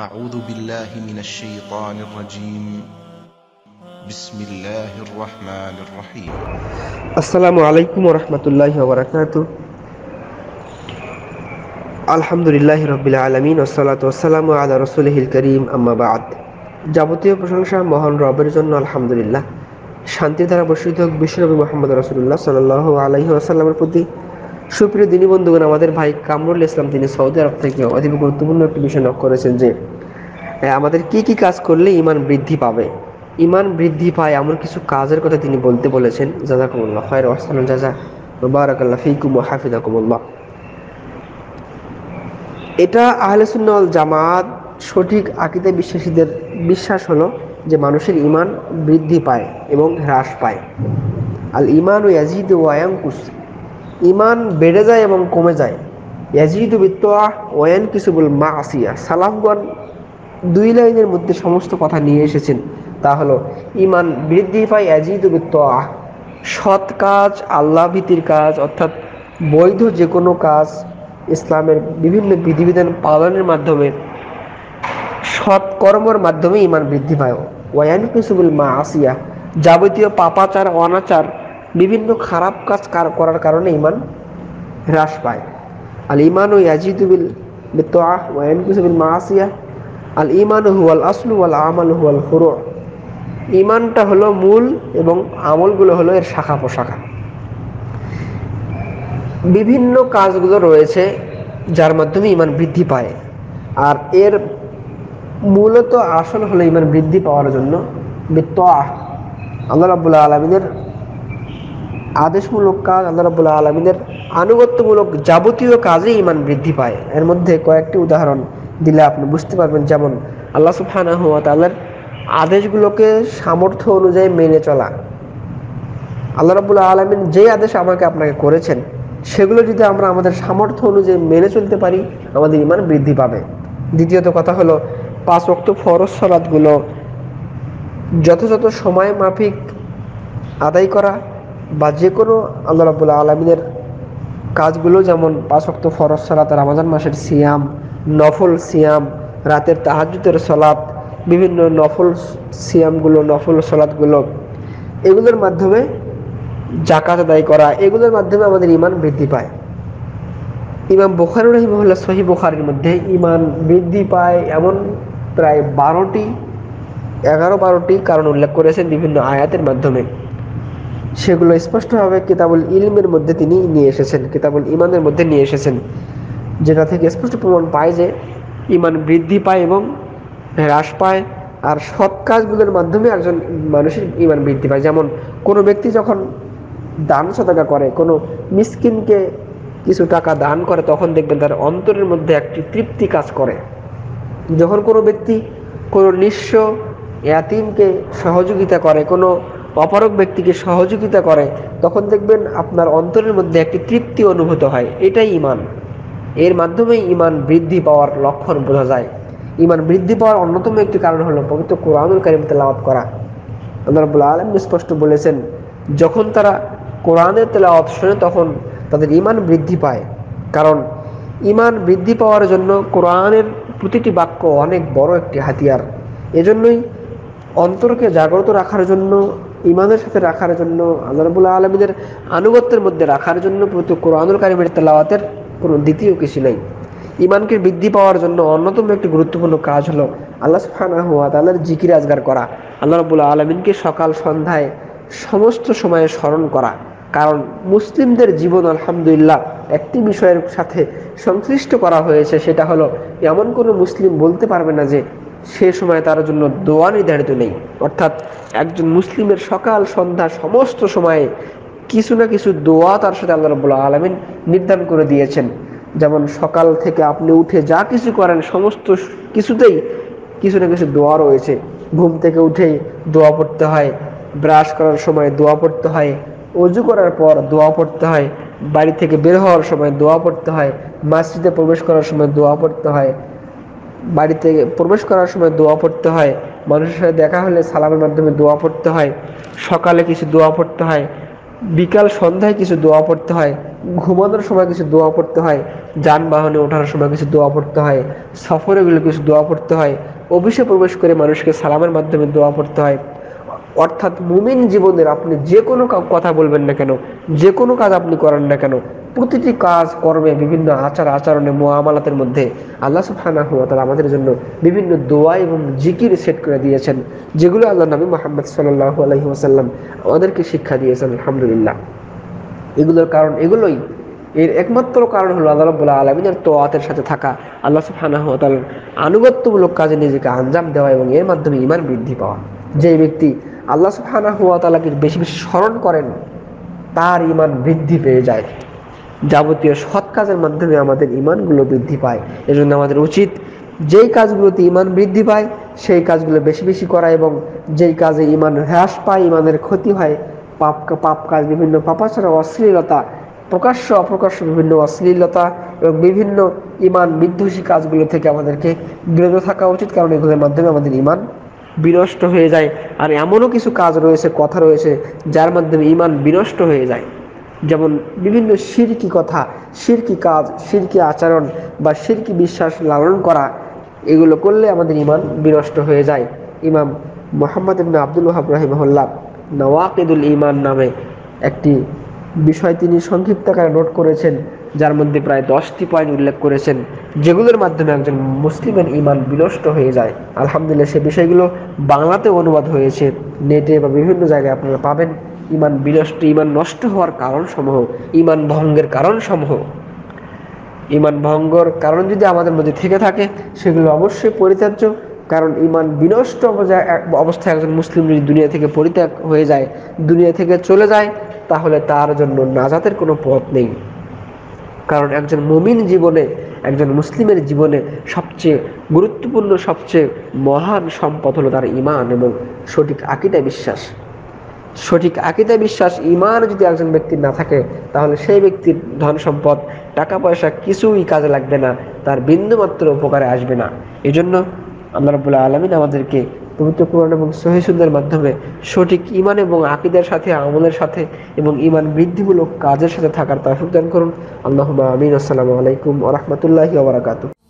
أعوذ بالله من الشيطان الرجيم بسم الله الرحمن الرحيم আসসালামু আলাইকুম ওয়া রাহমাতুল্লাহি ওয়া বারাকাতুহু। আলহামদুলিল্লাহি রাব্বিল আলামিন ওয়াসসালাতু ওয়াসসালামু আলা রাসূলিহিল কারীম, আম্মা বা'দ। যাবতীয় প্রশংসা মহান রবের জন্য, আলহামদুলিল্লাহ। শান্তির ধারা বর্ষিত হোক বিশ্বনবী মুহাম্মদ রাসূলুল্লাহ সাল্লাল্লাহু আলাইহি ওয়াসাল্লামের প্রতি। সুপ্রিয় দিনী বন্ধুগণ, আমাদের ভাই কামরুল ইসলাম তিনি সৌদি আরব থেকে অতি গুরুত্বপূর্ণ একটি বিষয় নক করেছেন যে আমাদের কি কি কাজ করলে ঈমান বৃদ্ধি পাবে। ঈমান বৃদ্ধি পায় এমন কিছু কাজের কথা তিনি বলতে বলেছেন। জাযাকুমুল্লাহ খায়র ওয়া আহসানুল জাযা ওয়া বারাকাল্লাহু ফীকুম ওয়া হাফিযাকুমুল্লাহ। এটা আহলে সুন্নাহ ওয়াল জামাত সঠিক আকীদা বিশ্বাসীদের বিশ্বাস হলো যে মানুষের ঈমান বৃদ্ধি পায় এবং হ্রাস পায়। আল ঈমানু ইয়াজিদু ওয়া ইয়ানকুস, ঈমান বেড়ে যায় এবং কমে যায়। ইয়াজিদু বিত্তাআহ ওয়া ইয়ানকিসু বিল মা'সিয়াহ। সালাফগণ দুই লাইনের মধ্যে সমস্ত কথা নিয়ে এসেছেন। তা হলো ঈমান বৃদ্ধি পায় ইয়াজিদু বিত্তাআহ, সৎ কাজ, আল্লাহ ভীতির কাজ, অর্থাৎ বৈধ যে কোনো কাজ, ইসলামের বিভিন্ন বিধিবিধান পালনের মাধ্যমে, সৎ কর্মের মাধ্যমে ঈমান বৃদ্ধি পায়। ওয়া ইয়ানকিসু বিল মা'সিয়াহ, যাবতীয় পাপাচার, অনাচার, বিভিন্ন খারাপ কাজ করার কারণে ঈমান হ্রাস পায়। আল ঈমানু ইয়াজিদু বিল বিত্তাআহ ওয়া ইয়ানকিসু বিল মা'সিয়াহ। আল ঈমানু হুয়াল আসলু ওয়াল আমালু হুয়াল ফুরু'। ঈমানটা হলো মূল এবং আমলগুলো হলো এর শাখা প্রশাখা। বিভিন্ন কাজগুলো রয়েছে যার মাধ্যমে ঈমান বৃদ্ধি পায়, আর এর মূলত আসল হলো ঈমান বৃদ্ধি পাওয়ার জন্য বিত্তাআহ, আল্লাহ রাব্বুল আলামিনের আদেশমূলক কাজ, আল্লাহ রাব্বুল আলামিনের আনুগত্যমূলক যাবতীয় কাজে ঈমান বৃদ্ধি পায়। এর মধ্যে কয়েকটি উদাহরণ দিলে আপনি বুঝতে পারবেন। যেমন আল্লাহ সুবহানাহু ওয়া তাআলার আদেশগুলোকে সামর্থ্য অনুযায়ী মেনে চলা। আল্লাহ রাব্বুল আলামিন যে আদেশ আমাকে আপনাকে করেছেন সেগুলো যদি আমরা আমাদের সামর্থ্য অনুযায়ী মেনে চলতে পারি, আমাদের ঈমান বৃদ্ধি পাবে। দ্বিতীয়ত কথা হলো 5 ওয়াক্ত ফরজ সালাতগুলো যথাযথ সময় মাফিক আদায় করা, বা যে কোনো আল্লাহ রাব্বুল আলামিনের কাজগুলো, যেমন 5 ওয়াক্ত ফরজ সালাত, রমজান মাসের সিয়াম, নফল সিয়াম, রাতের তাহাজ্জুদের সালাত, বিভিন্ন নফল সিয়ামগুলো, নফল সালাতগুলো, এগুলোর মাধ্যমে যাকাত আদায় করা, এগুলোর মাধ্যমে আমাদের ঈমান বৃদ্ধি পায়। ইমাম বুখারী রাহিমাহুল্লাহ সহিহ বুখারীর মধ্যে ঈমান বৃদ্ধি পায় এমন প্রায় 11-12টি কারণ উল্লেখ করেছেন বিভিন্ন আয়াতের মাধ্যমে। সেগুলো স্পষ্টভাবে কিতাবুল ইলমের মধ্যে তিনি নিয়ে এসেছেন, কিতাবুল ঈমানের মধ্যে নিয়ে এসেছেন, যেটা থেকে স্পষ্ট প্রমাণ পায় যে ঈমান বৃদ্ধি পায় এবং হ্রাস পায়। আর সৎ কাজগুলোর মাধ্যমে একজন মানুষের ঈমান বৃদ্ধি পায়। যেমন কোনো ব্যক্তি যখন দান সাদাকা করে, কোনো মিসকিনকে কিছু টাকা দান করে, তখন দেখবেন তার অন্তরের মধ্যে একটি তৃপ্তি কাজ করে। যখন কোনো ব্যক্তি কোনো নিঃস্ব ইয়াতীমকে সহযোগিতা করে, কোনো অপারগ ব্যক্তিকে সহযোগিতা করে, তখন দেখবেন আপনার অন্তরের মধ্যে একটি তৃপ্তি অনুভূত হয়। এটাই ঈমান। এর মাধ্যমে ঈমান বৃদ্ধি পাওয়ার লক্ষণ বোঝা যায়। ঈমান বৃদ্ধি পাওয়ার অন্যতম একটি কারণ হলো পবিত্র কোরআনুল কারীম তেলাওয়াত করা। আল্লাহ রাব্বুল আলামিন স্পষ্ট বলেছেন, যখন তারা কোরআনের তেলাওয়াত শোনে তখন তাদের ঈমান বৃদ্ধি পায়। কারণ ঈমান বৃদ্ধি পাওয়ার জন্য কোরআনের প্রতিটি বাক্য অনেক বড় একটি হাতিয়ার। এজন্যই অন্তরকে জাগ্রত রাখার জন্য, ঈমানের সাথে রাখার জন্য, আল্লাহ রাব্বুল আলামিনের আনুগত্যের মধ্যে রাখার জন্য পবিত্র কোরআনুল কারীমের তেলাওয়াতের কোনো দ্বিতীয় কিছু নেই। ঈমানকে বৃদ্ধি পাওয়ার জন্য অন্যতম একটি গুরুত্বপূর্ণ কাজ হলো আল্লাহ সুবহানাহু ওয়া তাআলার জিকির আজগার করা, আল্লাহ রাব্বুল আলামিনকে সকাল সন্ধ্যায় সমস্ত সময়ে স্মরণ করা। কারণ মুসলিমদের জীবন আলহামদুলিল্লাহ একটি বিষয়ের সাথে সংশ্লিষ্ট করা হয়েছে, সেটা হলো এমন কোনো মুসলিম বলতে পারবে না যে সে সময় তার জন্য দোয়া নির্ধারিত নেই। অর্থাৎ একজন মুসলিমের সকাল সন্ধ্যা সমস্ত সময়ে কিছু না কিছু দোয়া তার সাথে আল্লাহ রাব্বুল আলামিন নির্ধারণ করে দিয়েছেন। যেমন সকাল থেকে আপনি উঠে যা কিছু করেন সমস্ত কিছুতেই কিছু না কিছু দোয়া রয়েছে। ঘুম থেকে উঠেই দোয়া পড়তে হয়, ব্রাশ করার সময় দোয়া পড়তে হয়, ওযু করার পর দোয়া পড়তে হয়, বাড়ি থেকে বের হওয়ার সময় দোয়া পড়তে হয়, মসজিদে প্রবেশ করার সময় দোয়া পড়তে হয়, বাড়িতে প্রবেশ করার সময় দোয়া পড়তে হয়, মানুষের সাথে দেখা হলে সালামের মাধ্যমে দোয়া পড়তে হয়, সকালে কিছু দোয়া পড়তে হয়, বিকাল সন্ধ্যায় কিছু দোয়া পড়তে হয়। ঘুমানোর সময় কিছু দোয়া পড়তে হয়, যানবাহনে ওঠার সময় কিছু দোয়া পড়তে হয়, সফরে গেলে কিছু দোয়া পড়তে হয়, অফিসে প্রবেশ করে মানুষকে সালামের মাধ্যমে দোয়া পড়তে হয়। অর্থাৎ মুমিন জীবনের আপনি যে কোনো কথা বলবেন না কেন, যে কোনো কাজ আপনি করেন না কেন, প্রতিটি কাজ কর্মে, বিভিন্ন আচার আচরণে, মুআমালাতের মধ্যে আল্লাহ সুবহানাহু ওয়া তাআলা আমাদের জন্য বিভিন্ন দোয়া এবং জিকির সেট করে দিয়েছেন, যেগুলো আল্লাহ নবী মুহাম্মদ সাল্লাল্লাহু আলাইহি ওয়াসাল্লাম আমাদেরকে শিক্ষা দিয়েছেন। আলহামদুলিল্লাহ, এগুলোর কারণ এগুলোই। এর একমাত্র কারণ হলো আল্লাহ রাব্বুল আলামিনের তোয়াতের সাথে থাকা, আল্লাহ সুবহানাহু ওয়া তাআলার আনুগত্যমূলক কাজে নিজেকে আঞ্জাম দেওয়া এবং এর মাধ্যমে ঈমান বৃদ্ধি পাওয়া। যে ব্যক্তি আল্লাহ সুবহানাহু ওয়া তাআলাকে বেশি বেশি স্মরণ করেন তার ঈমান বৃদ্ধি পেয়ে যায়। যাবতীয় সৎ কাজের মাধ্যমে আমাদের ঈমানগুলো বৃদ্ধি পায়। এজন্য আমাদের উচিত যেই কাজগুলোতে ঈমান বৃদ্ধি পায় সেই কাজগুলো বেশি বেশি করা, এবং যেই কাজে ঈমান হ্রাস পায়, ঈমানের ক্ষতি হয়, পাপ কাজ, বিভিন্ন পাপাচার, অশ্লীলতা, প্রকাশ্য অপ্রকাশ্য বিভিন্ন অশ্লীলতা এবং বিভিন্ন ঈমান বিধ্বংসী কাজগুলো থেকে আমাদেরকে বিরত থাকা উচিত, কারণ এগুলোর মাধ্যমে আমাদের ঈমান বিনষ্ট হয়ে যায়। আর এমনও কিছু কাজ রয়েছে, কথা রয়েছে, যার মাধ্যমে ঈমান বিনষ্ট হয়ে যায়। যেমন বিভিন্ন শিরকি কথা, শিরকি কাজ, শিরকি আচরণ বা শিরকি বিশ্বাস লালন করা, এগুলো করলে আমাদের ঈমান বিনষ্ট হয়ে যায়। ইমাম মুহাম্মদ ইবনে আব্দুল ওয়াহাব রাহিমাহুল্লাহ নওয়াকিদুল ঈমান নামে একটি বিষয় তিনি সংক্ষিপ্ত আকারে নোট করেছেন, যার মধ্যে প্রায় 10টি পয়েন্ট উল্লেখ করেছেন, যেগুলোর মাধ্যমে একজন মুসলিমের ঈমান বিনষ্ট হয়ে যায়। আলহামদুলিল্লাহ, সে বিষয়গুলো বাংলাতেও অনুবাদ হয়েছে, নেটে বা বিভিন্ন জায়গায় আপনারা পাবেন। ঈমান বিনষ্ট, ঈমান নষ্ট হওয়ার কারণসমূহ, ঈমান ভঙ্গের কারণসমূহ, ঈমান ভঙ্গর কারণ যদি আমাদের মধ্যে থেকে থাকে সেগুলো অবশ্যই পরিত্যাজ্য। কারণ ঈমান বিনষ্ট অবস্থায় একজন মুসলিম যদি দুনিয়া থেকে পরিত্যাগ হয়ে যায়, দুনিয়া থেকে চলে যায়, তাহলে তার জন্য নাজাতের কোনো পথ নেই। কারণ একজন মুমিন জীবনে, একজন মুসলিমের জীবনে সবচেয়ে গুরুত্বপূর্ণ, সবচেয়ে মহান সম্পদ হলো তার ঈমান এবং সঠিক আকীদা বিশ্বাস। সঠিক আকীদা বিশ্বাস, ঈমান যদি একজন ব্যক্তির না থাকে, তাহলে সেই ব্যক্তির ধন সম্পদ, টাকা পয়সা কিছুই কাজে লাগবে না, তার বিন্দুমাত্র উপকারে আসবে না। এজন্য আল্লাহ রাব্বুল আলামিন আমাদেরকে পবিত্র কোরআন এবং সহিহ সুন্নাহর মাধ্যমে সঠিক ঈমান এবং আকীদার সাথে, আমলের সাথে এবং ঈমান বৃদ্ধিমূলক কাজের সাথে থাকার তৌফিক দান করুন। আল্লাহুম্মা আমিন। আসসালামু আলাইকুম ওয়া রাহমাতুল্লাহি ওয়া বারাকাতুহু।